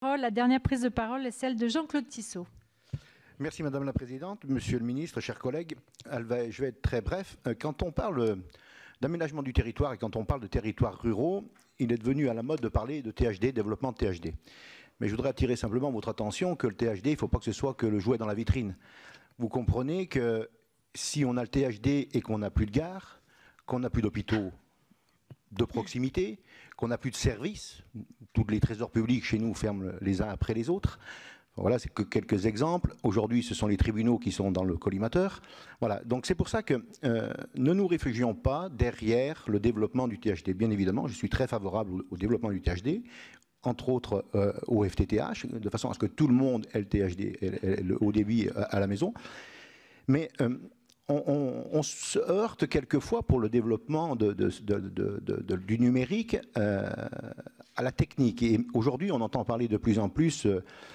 parole, la dernière prise de parole est celle de Jean-Claude Tissot. Merci Madame la Présidente, Monsieur le Ministre, chers collègues. Je vais être très bref. Quand on parle d'aménagement du territoire et quand on parle de territoires ruraux, il est devenu à la mode de parler de THD, développement de THD. Mais je voudrais attirer simplement votre attention que le THD, il ne faut pas que ce soit que le jouet dans la vitrine. Vous comprenez que si on a le THD et qu'on n'a plus de gare, qu'on n'a plus d'hôpitaux de proximité, qu'on n'a plus de services, tous les trésors publics chez nous ferment les uns après les autres. Voilà, c'est que quelques exemples. Aujourd'hui, ce sont les tribunaux qui sont dans le collimateur. Voilà, donc c'est pour ça que ne nous réfugions pas derrière le développement du THD. Bien évidemment, je suis très favorable au développement du THD, entre autres au FTTH, de façon à ce que tout le monde ait le THD, le haut débit à la maison. Mais on se heurte quelquefois pour le développement du numérique à la technique. Et aujourd'hui, on entend parler de plus en plus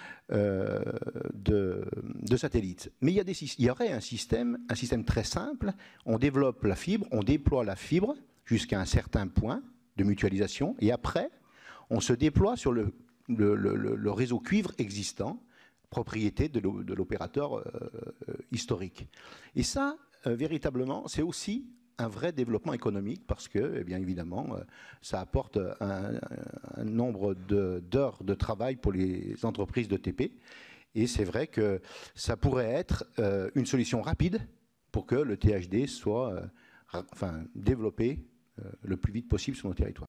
de satellites. Mais il y aurait un système très simple. On développe la fibre, on déploie la fibre jusqu'à un certain point de mutualisation, et après, on se déploie sur le réseau cuivre existant, propriété de l'opérateur historique. Et ça, véritablement, c'est aussi un vrai développement économique parce que, eh bien évidemment, ça apporte un nombre d'heures de travail pour les entreprises de TP. Et c'est vrai que ça pourrait être une solution rapide pour que le THD soit développé le plus vite possible sur nos territoires.